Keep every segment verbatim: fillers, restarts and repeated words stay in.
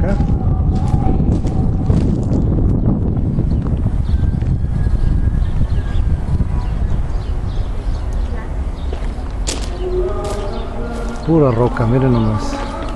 acá. Pura roca, miren nomás.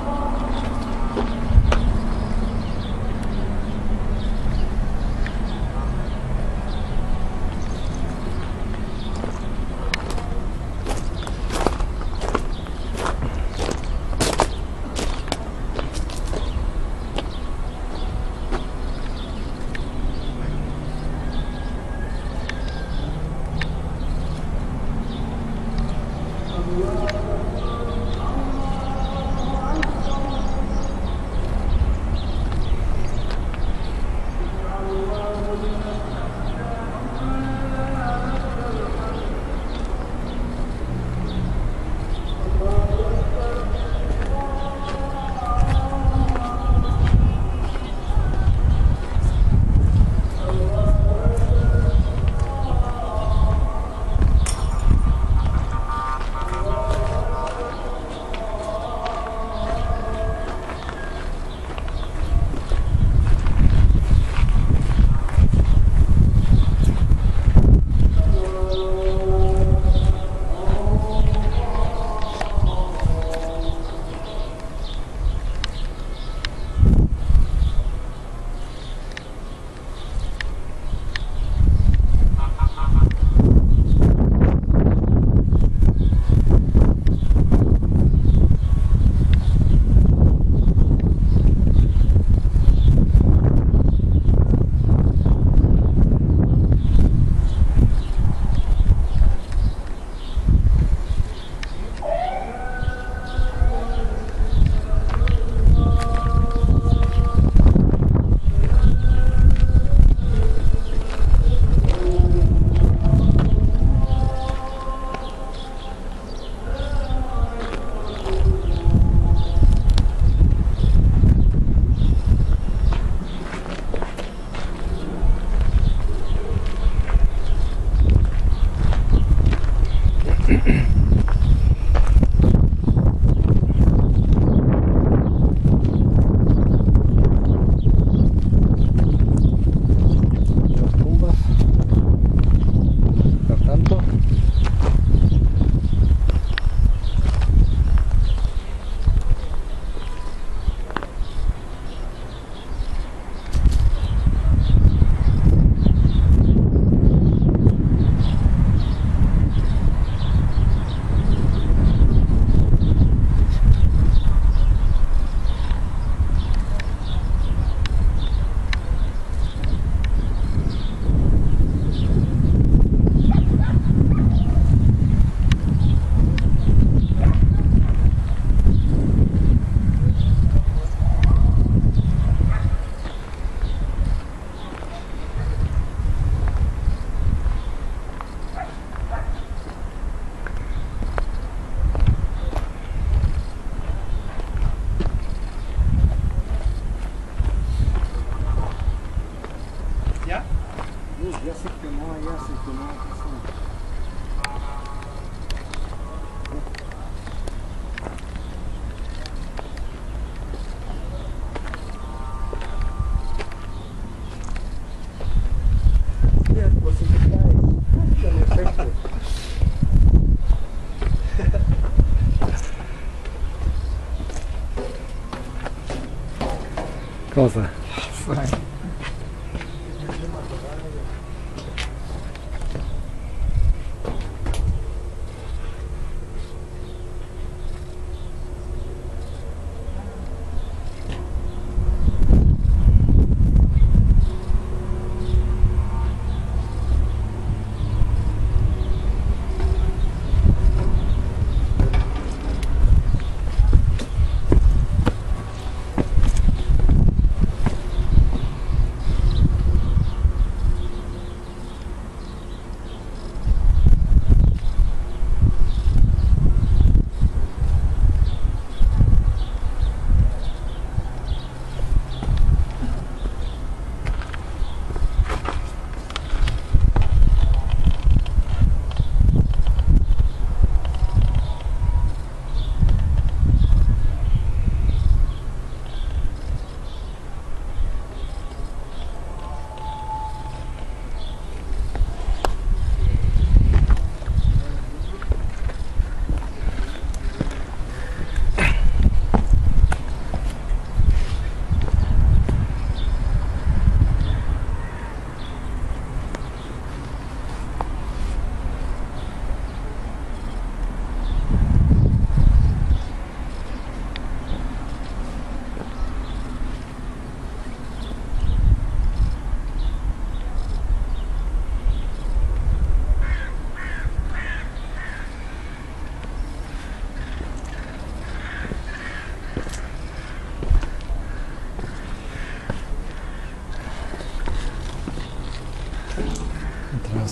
Cosa.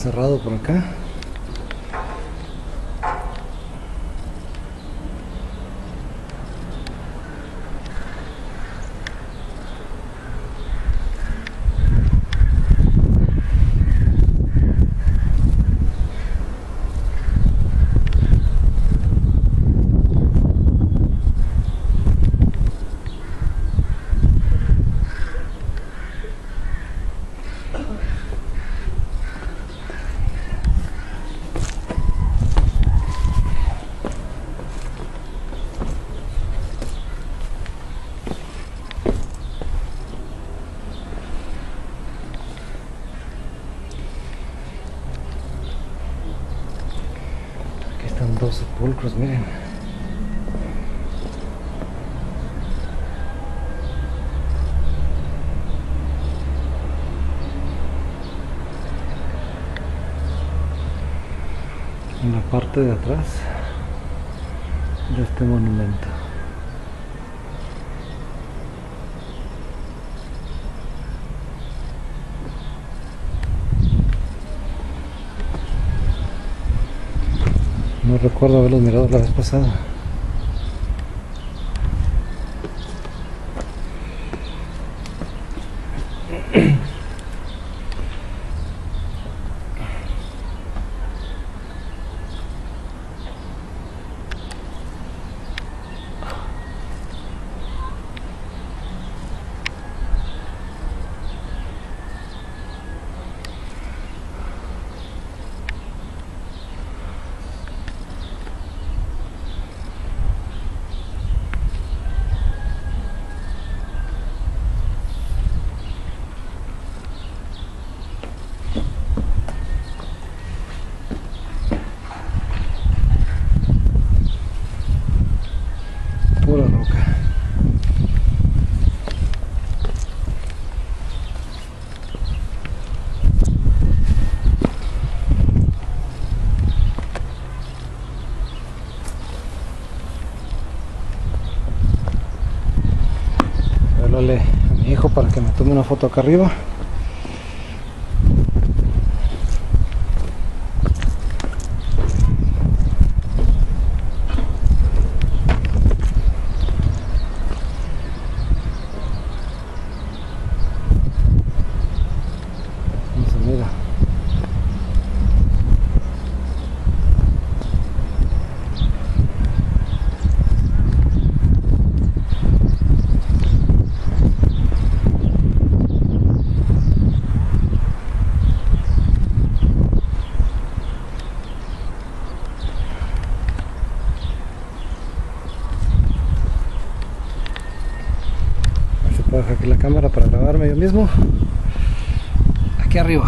cerrado por acá. Dos sepulcros, miren. En la parte de atrás de este monumento. No recuerdo haberlos mirado la vez pasada. Pura roca. Háblale a mi hijo para que me tome una foto acá arriba. Mira. Voy a dejar aquí la cámara para grabarme yo mismo. Aquí arriba.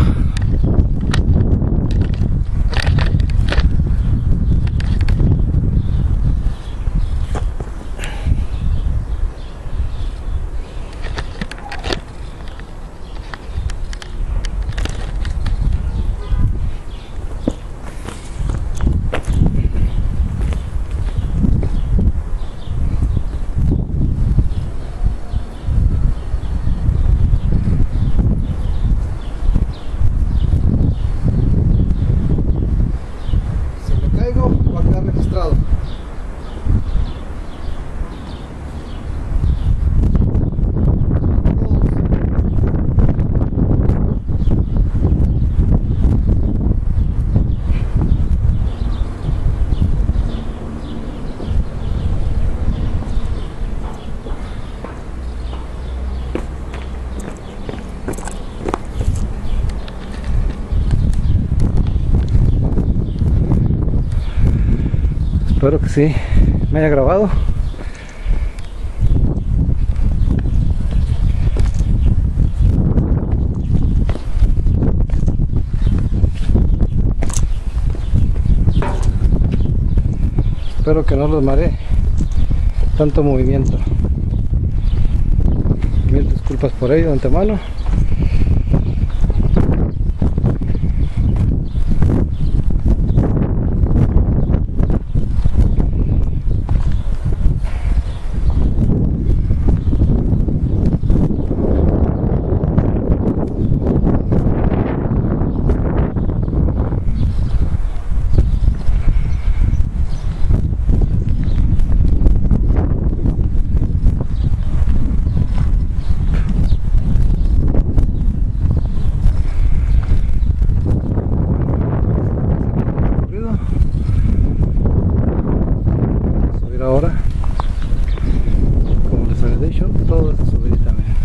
Va a quedar registrado. Espero que sí me haya grabado. Espero que no los maree tanto movimiento. Mil disculpas por ello de antemano. esta subidita, miren.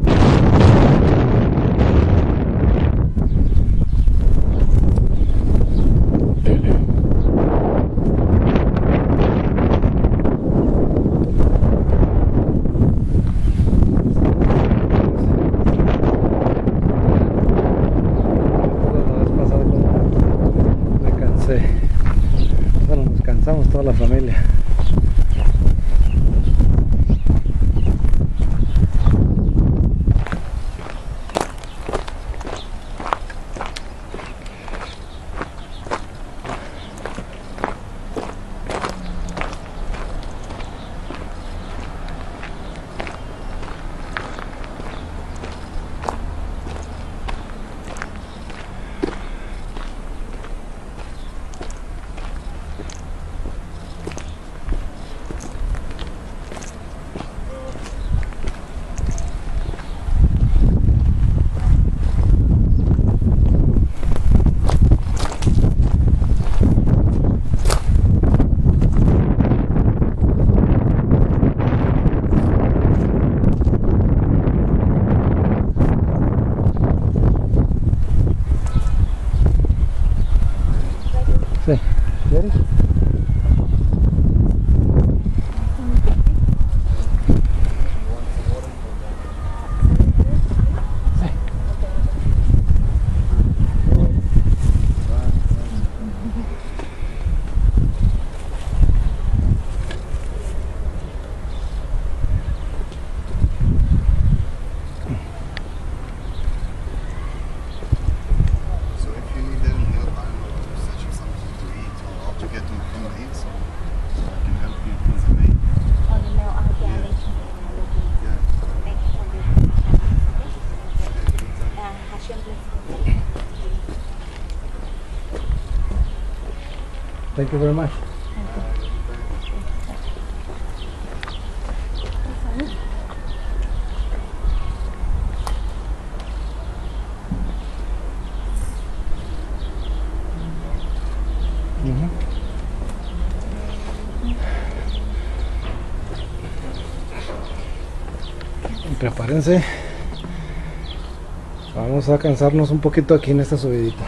Bueno, nos cansamos toda la familia. Sí, ¿quieres? Thank you very much. Uh-huh. Prepárense. Vamos a cansarnos un poquito aquí en esta subidita.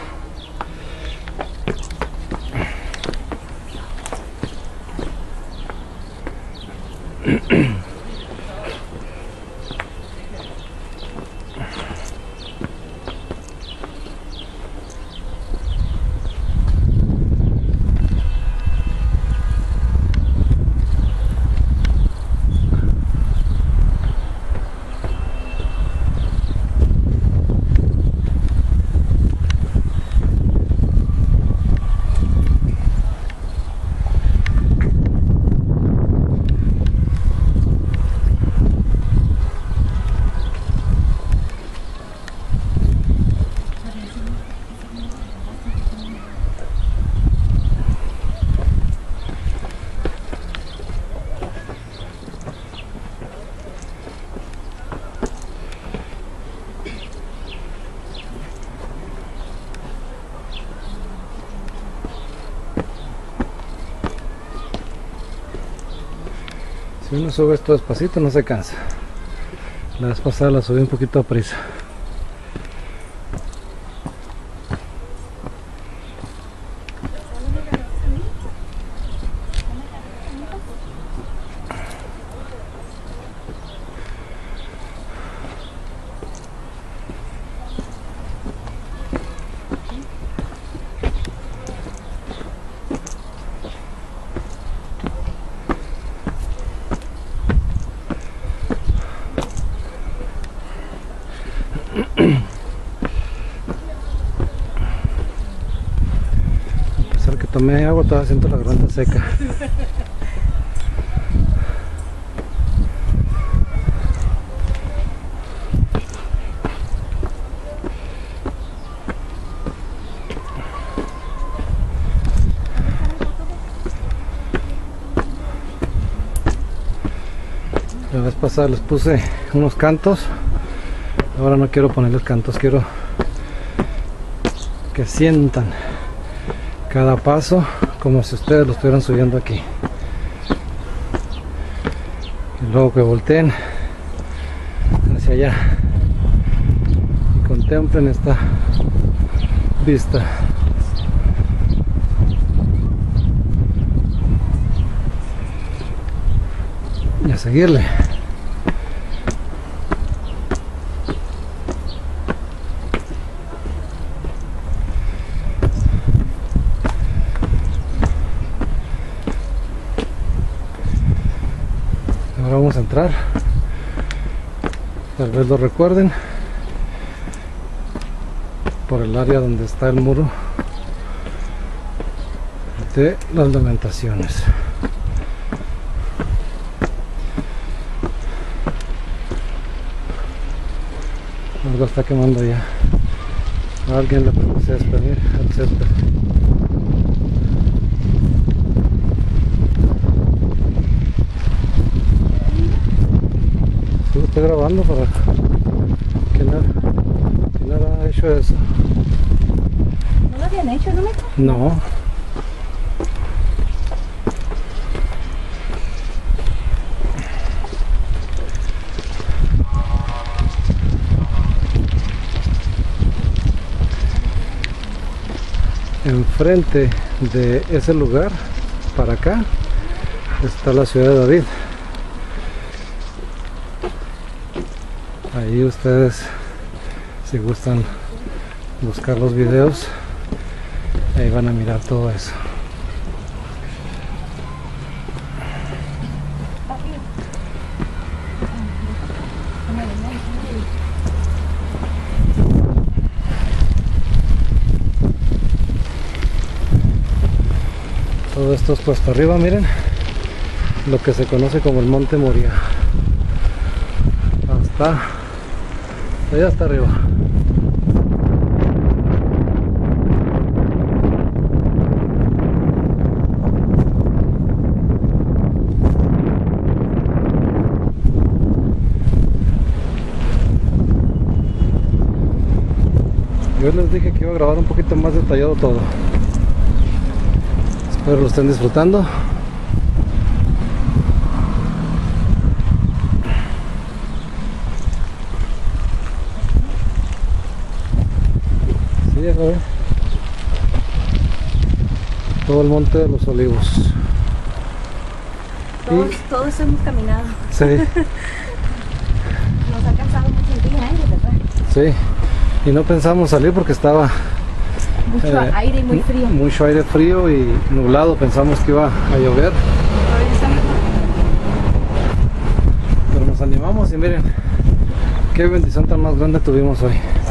Si uno sube esto despacito no se cansa. La vez pasada la subí un poquito a prisa. A pesar que tomé agua, todavía siento la garganta seca. La vez pasada les puse unos cantos, ahora no quiero ponerles cantos, quiero que sientan cada paso como si ustedes lo estuvieran subiendo aquí, y luego que volteen para allá y contemplen esta vista. Y a seguirle. Ahora vamos a entrar, tal vez lo recuerden, por el área donde está el muro de las Lamentaciones. Algo está quemando ya. A alguien le produce despedir al césped. Sí, estoy grabando para que nada, que nada ha hecho eso. ¿No lo habían hecho, no me acuerdo? No. Enfrente de ese lugar, para acá, está la ciudad de David. Ahí ustedes, si gustan buscar los videos, ahí van a mirar todo eso. Todo esto es cuesta arriba, miren, lo que se conoce como el Monte Moria. Hasta allá hasta arriba. Yo les dije que iba a grabar un poquito más detallado todo. Espero lo estén disfrutando. Sí, a ver. Todo el Monte de los Olivos. Todos, Y- todos hemos caminado. Sí, Nos ha cansado mucho el día, ¿eh? ¿Verdad? sí. Y no pensamos salir porque estaba Mucho eh, aire y muy frío. mucho aire frío y nublado. Pensamos que iba a llover, Ahora ya está mejor. pero nos animamos y miren qué bendición tan más grande tuvimos hoy.